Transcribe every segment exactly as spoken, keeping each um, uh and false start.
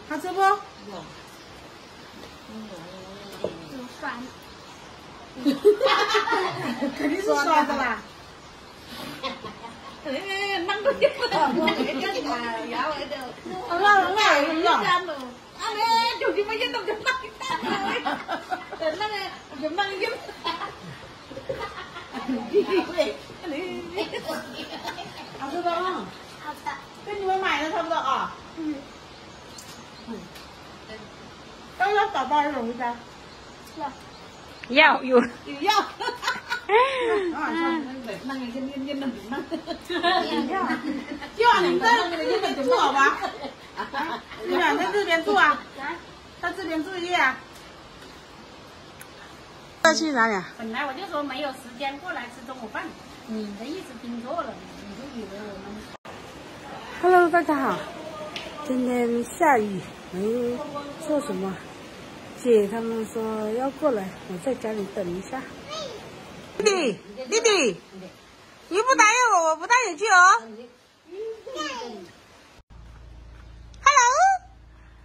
好吃不？有。 有酸。 肯定是酸的啦。 哎，弄个点，我给这个牙我都。 很辣很辣很辣。 啊嘞，就这么一弄就弄一大了，那个就弄一。 好吃的啊。 好的。 跟你们买的差不多啊。 嗯。 嗯。要不要打包一种回家？ 要。 要有有要。啊，那个先先先弄弄。要。要你在日本住好吧？你俩在这边住啊？在这边住一夜啊？要去哪里啊？ 本来我就说没有时间过来吃中午饭，你的意思听错了，你就以为我们。 Hello， 大家好。今天下雨，没做什么。姐他们说要过来，我在家里等一下。弟弟，弟弟，你不答应我，我不带你去哦。Hello。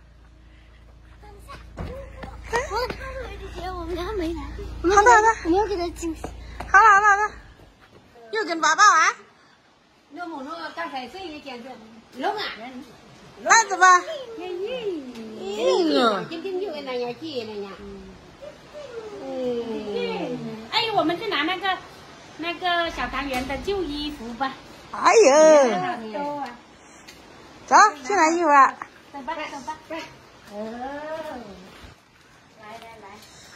我他说姐姐，我们家没来。 好的好的， 我们要给他惊喜。 好了好了好了，又跟爸爸玩。 那我那个刚才这一点就老俺人， 那怎么？ 嗯哟，今天就跟人家借人家。嗯，哎，我们去拿那个那个小汤圆的旧衣服吧。 哎呦，走，去拿衣服啊。 走吧走吧。哦，来来来，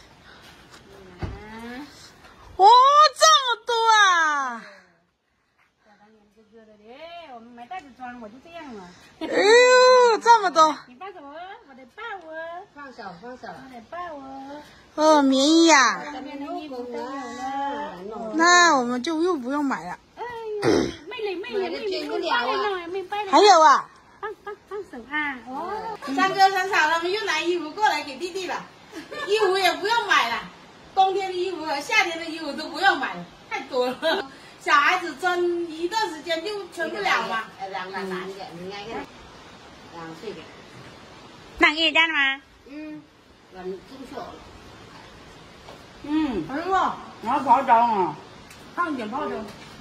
拿。 哦，这么多啊！ 小汤圆哥哥的嘞，我们没袋子装，我就这样了。 哎呦，这么多！ 你放手哦，我得抱哦。放手放手，我得抱哦。 哦，棉衣呀。 下面的衣服都有了。 那我们就又不用买了。 哎呦，妹妹妹妹妹妹，没拜了，没拜了。 还有啊。 放放放手啊！哦。 三哥三嫂他们又拿衣服过来给弟弟了，衣服也不用买了，冬天的衣服和夏天的衣服都不用买了，太多了。小孩子穿一段时间就穿不了嘛。 两两男的，你看看，两岁的。两个家的吗？嗯，我们中小了。嗯， 哎呦，你要泡澡啊，烫点泡脚。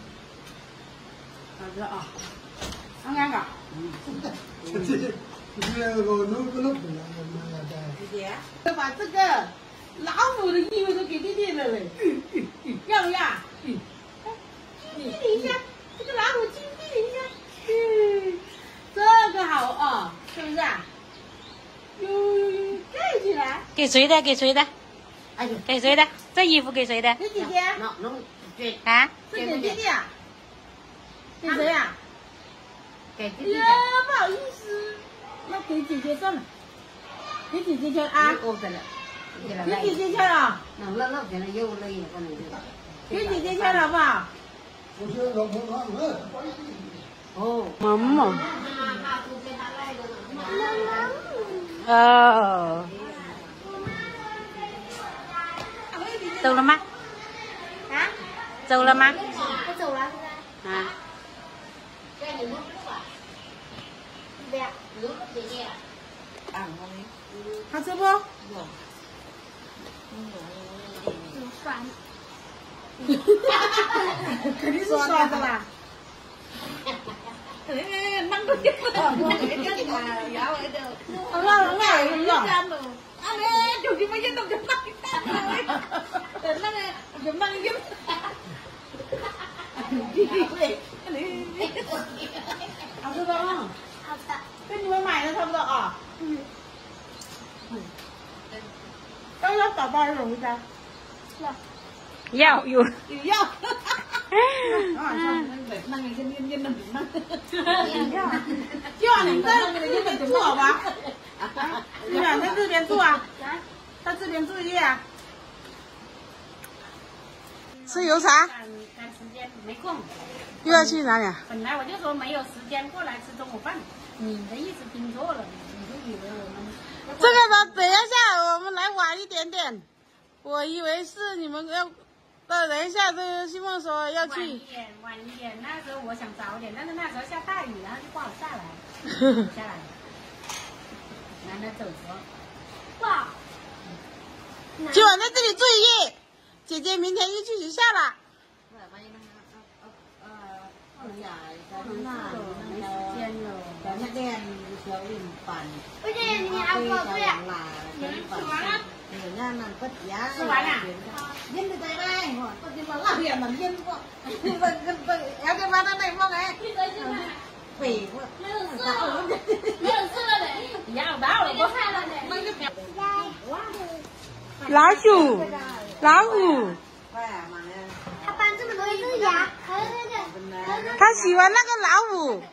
好吃啊，看看看。 这这这个我弄不弄不了， 姐姐，要把这个老虎的衣服都给弟弟了嘞，要不要？嗯，亲弟一下，这个老虎亲弟弟一下，嗯，这个好哦，是不是啊？呦呦呦，盖起来。 给谁的？给谁的？ 哎呦， 给谁的？这衣服给谁的？ 给姐姐。 弄弄给啊？ 是给弟弟啊？给谁啊？ 给弟弟的。 呀，不好意思，那给姐姐算了，给姐姐穿啊。 我给了， 给姐姐穿啊。 那那那给了又累了，不能就。 给姐姐穿好不好？ 我觉得老婆他们。 哦， 妈妈。 哦。走了吗？ 啊？ 走了吗？ 我走了。 啊。 对呀。 好吃不？ 有酸。 肯定是酸的啦。 哎，弄个点，我给这个牙我都。 很辣很辣很辣。 啊嘞，就这么一弄就弄一大了，那个就弄一。 好吃的啊。 好的。 跟你们买的差不多啊。 嗯。 嗯。要不要打包一种回家？ 要。 要有有要。啊，那个先先先弄弄。要。要你在日本住好吧？你俩在这边住啊？在这边住一夜啊？吃油茶。 赶赶时间没空。 又要去哪里啊？ 本来我就说没有时间过来吃中午饭，你的意思听错了，你就以为我们。 这个吧，等一下我们来晚一点点。我以为是你们要，等一下这个新梦说要去。 晚一点，晚一点。那时候我想早点，但是那时候下大雨，然后就不好下来，下来了。然爸。 今晚在这里住一夜，姐姐明天就去学校了。 不是你还不对呀？ 吃完了。烟就在那，我今晚拉烟了，烟不，跟跟跟，要跟妈那那么来。废话。 认识了嘞。 要到了，我看了嘞。 老鼠，老虎。 他搬这么多一只牙，还有那个， 他喜欢那个老虎。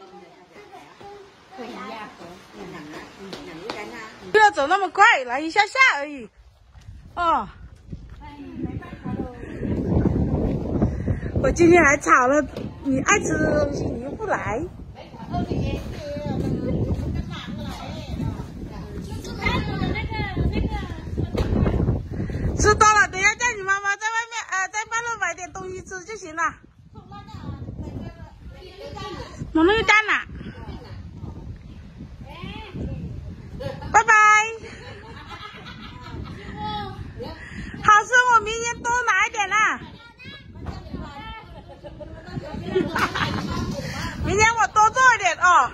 不要走那么快，来一下下而已。哦。我今天还炒了你爱吃的东西，你又不来。吃多了，等一下叫你妈妈在外面，呃，在半路买点东西吃就行了。我那个蛋了，拜拜。好吃，我明天多拿一点啦。明天我多做一点哦。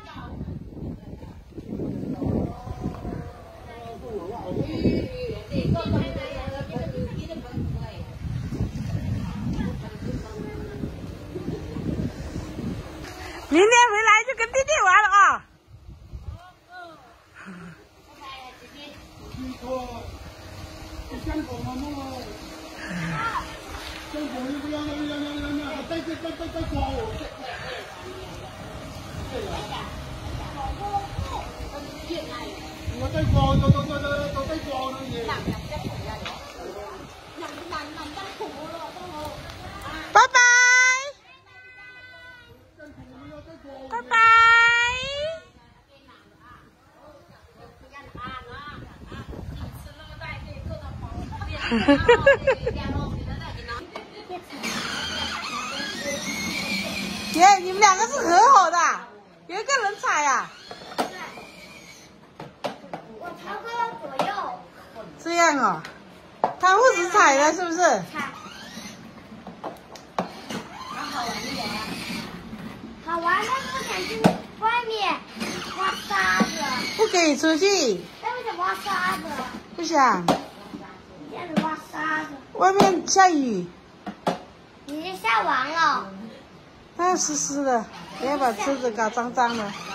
明天回来就跟弟弟玩了啊！ 香狗嘛，那么香狗又不要要要要要要，再再再再再抓我！我再抓，我再再再再再抓那嘢。 拜拜。拜拜。姐，你们两个是合伙的，有一个人踩呀？ 我调个左右。 这样哦，他不止踩的，是不是？ 踩。好玩，但是我想去外面挖沙子。 不可以出去。 但我想挖沙子。 不想。 这样子挖沙子。 外面下雨。 已经下完了。 那湿湿的，不要把车子搞脏脏的。